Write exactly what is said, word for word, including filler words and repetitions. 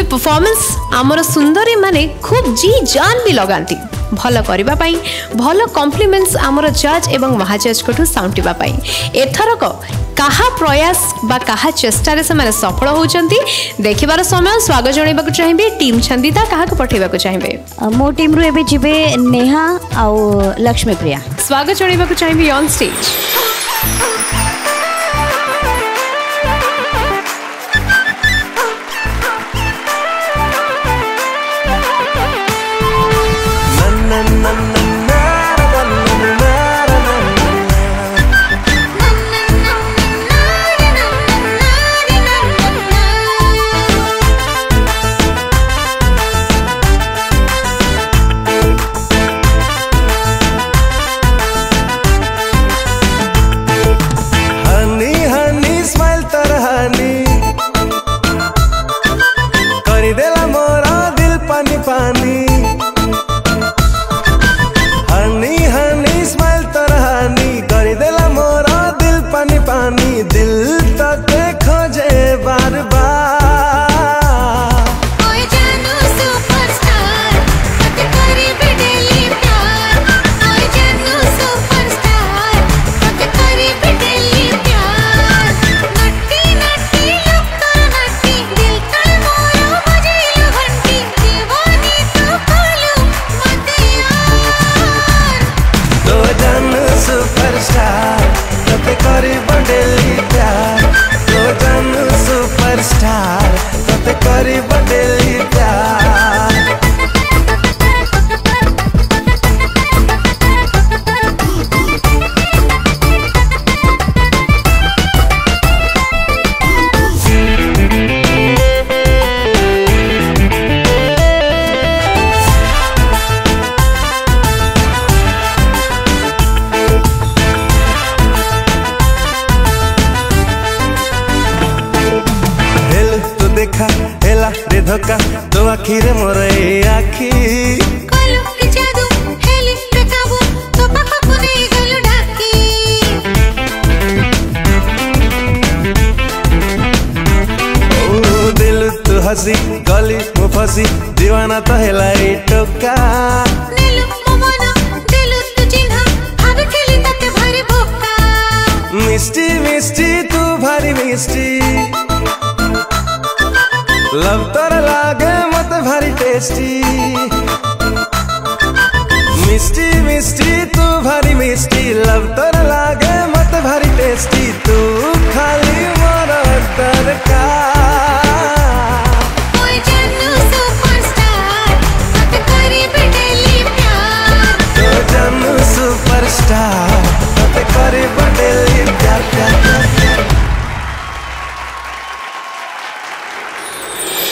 Performance आमर सुंदरी माने खूब जी जान भी लगाती भल करबा पाई भल कॉम्प्लीमेंट्स आमर जज एवं महाजज को साउंटिबा पाई एथरक कहा प्रयास बा कहा चेष्टा रे से सफल होउचंती देखिबार समय स्वागत जणाइबा चाहिए टीम छंदिता कहा को पठेबा चाहिए मो टीम रु एबे जिबे नेहा आ लक्ष्मी प्रिया स्वागत जणाइबा चाहिए ऑन स्टेज। देखा हेला रे धक्का दो आखी रे मोर ए आखी कलु रे जादू हेली रे काबू तो पापा को ने गलु ढाकी ओ दिल तू हसी गली मु फसी दीवाना तो हेला ए टोका नीलु मोमना दिल तू चिन्हा भाग खेली तते भारी भोका मिष्टी मिष्टी तू भारी मिष्टी लव तोर लागे मत भारी टेस्टी मिष्टी मिष्टी तू भारी मिष्टी लव तोर